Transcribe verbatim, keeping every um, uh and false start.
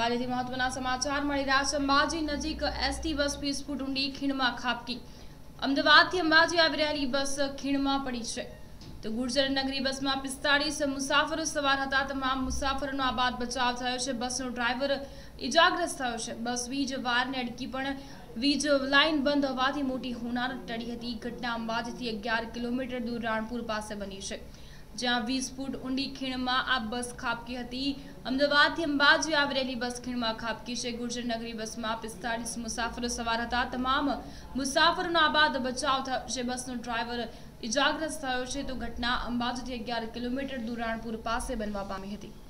અંબાજીથી મહત્વના સમાચાર મળી રહ્યા છે। અંબાજી નજીક એસટી બસ વીસ ફૂટ ઊંડી ખીણમાં ખાબકી। અમદાવાદથી અંબાજી આવી રહેલી બસ ખીણમાં પડી છે। તો ગુર્જર નગરી બસમાં પિસ્તાળીસ મુસાફરો સવાર હતા। તમામ મુસાફરોનો આબાદ બચાવ થયો છે। બસનો ડ્રાઈવર ઇજાગ્રસ્ત થયો છે। બસ વીજ વારને અડકી પણ વીજ લાઇન બંધ હોવાથી મોટી હોનારત ટળી હતી। ઘટના અંબાજીથી અગિયાર કિલોમીટર દૂર રાણપુર પાસે બની છે, જ્યાં વીસ ફૂટ ઊંડી ખીણમાં આ બસ ખાબકી હતી। અમદાવાદથી અંબાજી આવી રહેલી બસ ખીણમાં ખાબકી છે। ગુર્જર નગરી બસમાં પિસ્તાળીસ મુસાફરો સવાર હતા। તમામ મુસાફરોનો આબાદ બચાવ થયો છે। બસનો ડ્રાઈવર ઇજાગ્રસ્ત થયો છે। તો ઘટના અંબાજીથી અગિયાર કિલોમીટર દૂર રાણપુર પાસે બનવા પામી હતી।